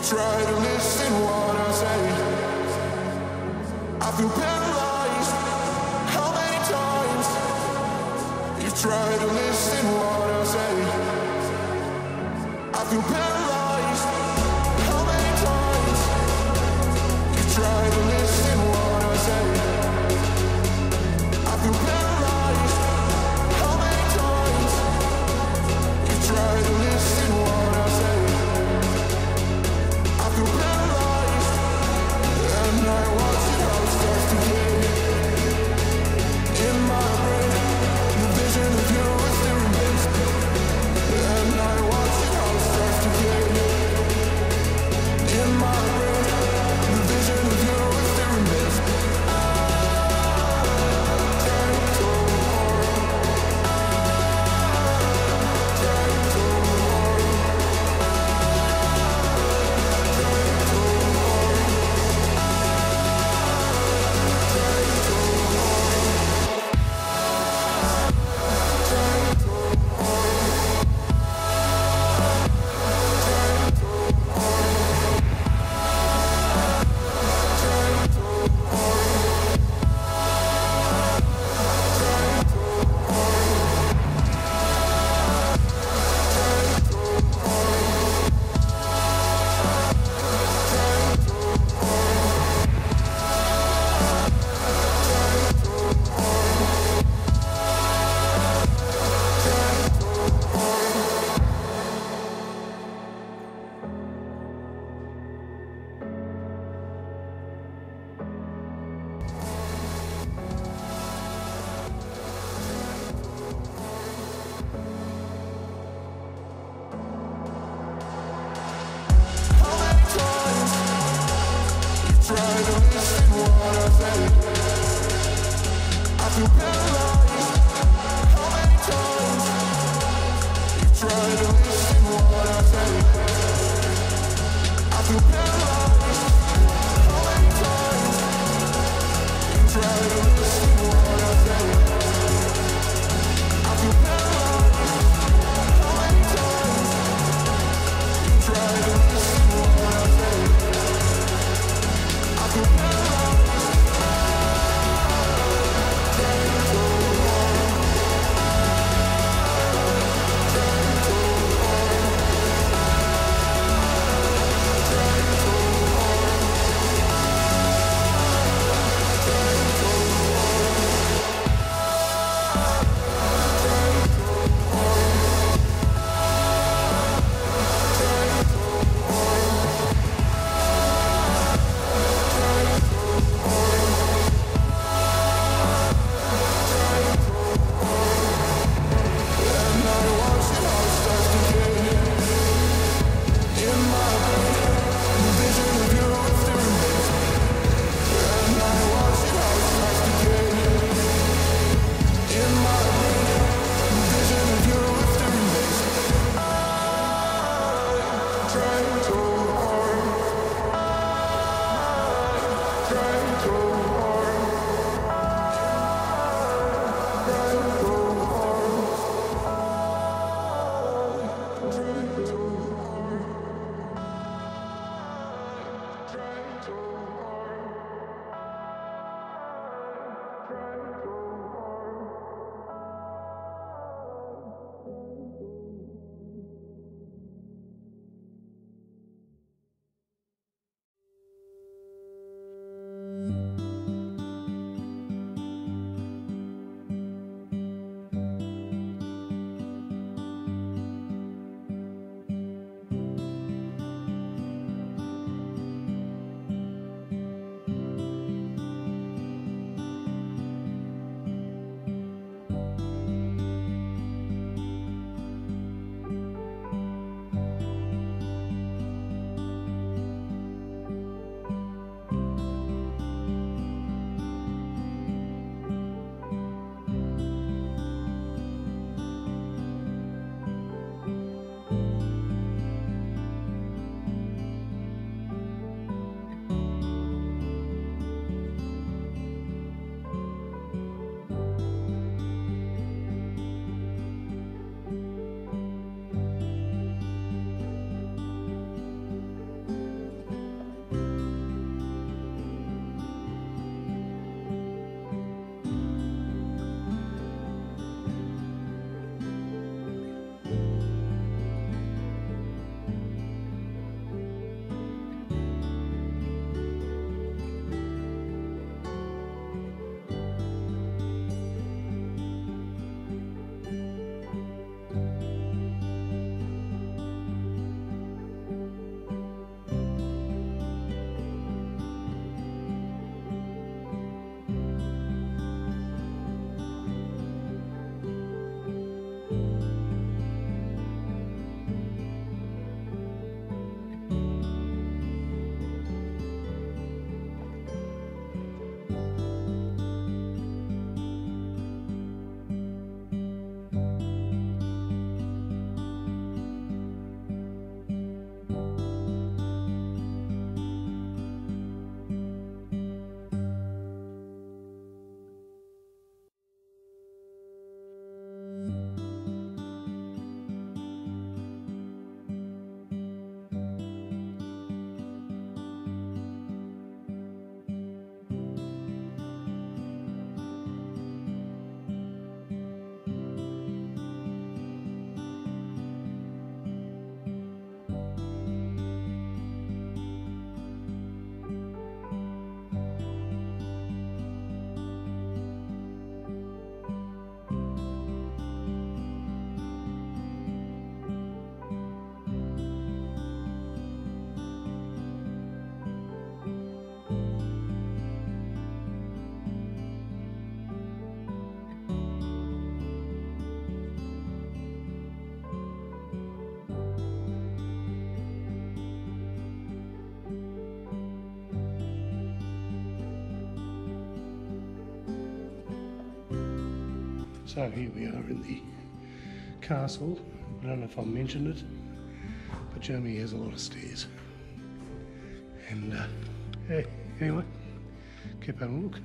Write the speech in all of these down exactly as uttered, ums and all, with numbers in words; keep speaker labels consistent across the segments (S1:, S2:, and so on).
S1: try to listen what I say. I feel paralyzed. How many times you try to listen what I say? I feel paralyzed. How many times you try to listen what I say? I feel paralyzed. How many times you try to listen what I say? I feel paralyzed, and I watch it how it starts to fade. In my brain, the vision of you is still remains, and I watch it how it starts to fade. In my brain, the vision of you is still remains. Trying so hard, trying so hard, trying so hard, trying so hard, trying so try to listen what I say. I feel paralyzed. How many times you try to listen what I say? I feel paralyzed. How many times you try to listen what I say? I feel paralyzed. How many times you try to listen what I say? I feel paralyzed, trying so hard, trying so hard, trying so hard, trying so
S2: So here we are in the castle. I don't know if I mentioned it, but Germany has a lot of stairs. And uh, hey, anyway, keep having a look.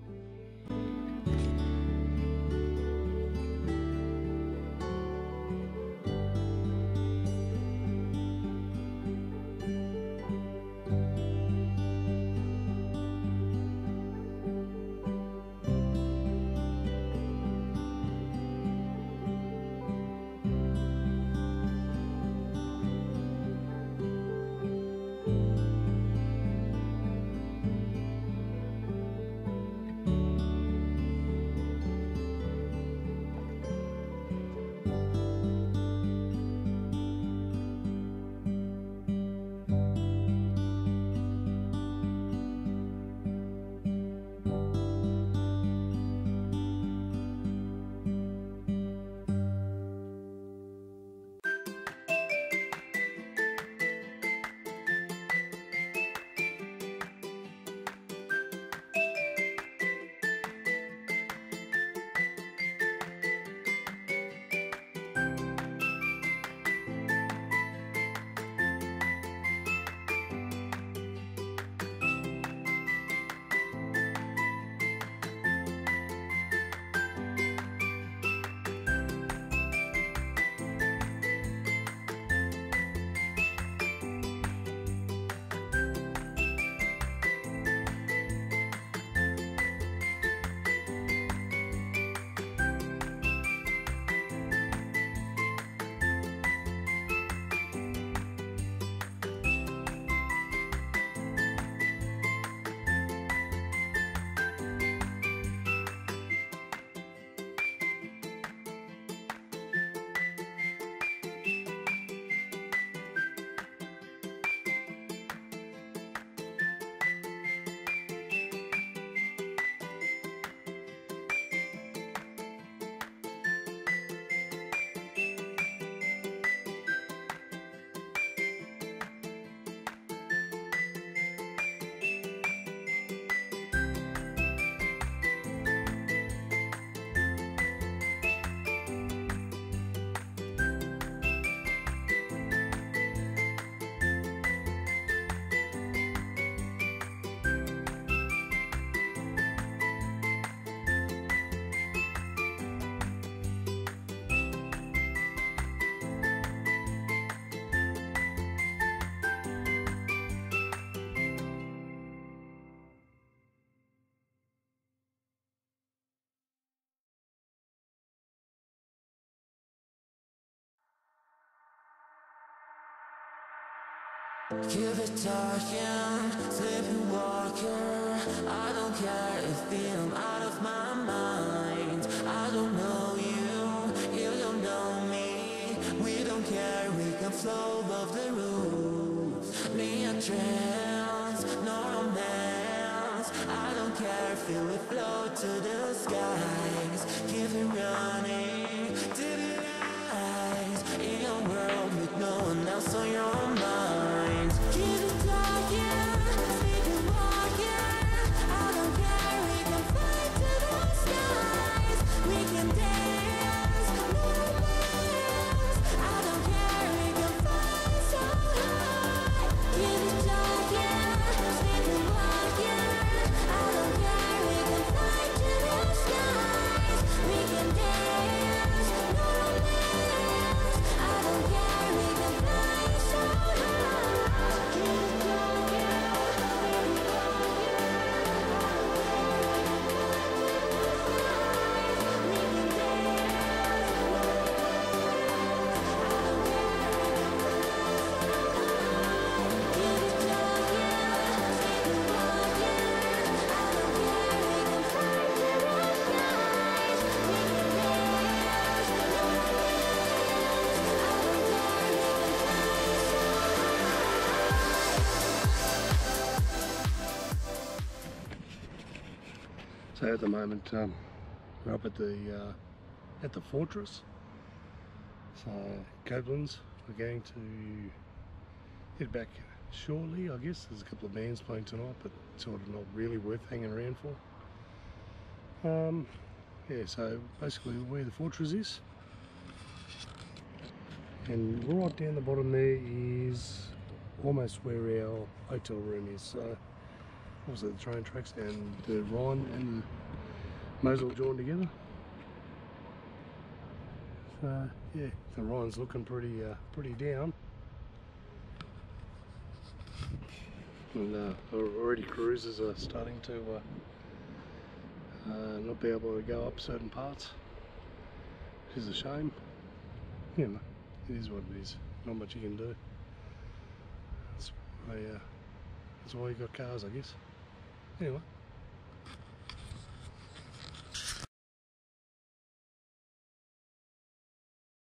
S3: Keep it talking, sleeping walker. I don't care if I'm out of my mind. I don't know you, you don't know me. We don't care, we can flow above the roof. Me a trance, no romance. I don't care, feel it float to the skies. Keep it running to the lights. In a world with no one else on your mind. Keep it talking, sleep and walking. I don't care, we can fly to the skies. We can dance, no romance. I don't care, we can fly so high. Keep it talking, sleep and walking. I don't care, we can fly to the skies. We can dance, no romance. I don't care, we can fly so high. Keep it talking, sleep and walking. We can dance, no romance. I don't care, we can fly so high. Keep it talking, sleep and walking. I don't care, we can fly to the skies. We can dance, no romance. I don't care, we can fly so
S2: So at the moment, um, we're up at the uh, at the fortress. So Koblenz, we're going to head back shortly. I guess there's a couple of bands playing tonight, but sort of not really worth hanging around for. Um, yeah, so basically where the fortress is, and right down the bottom there is almost where our hotel room is. So also the train tracks and the Rhine and the Mosel joined together. So yeah, the Rhine's looking pretty uh, pretty down. And uh, already cruisers are starting to uh, uh, not be able to go up certain parts, which is a shame. You know, it is what it is. Not much you can do. That's why, uh, that's why you got cars, I guess. Anyway.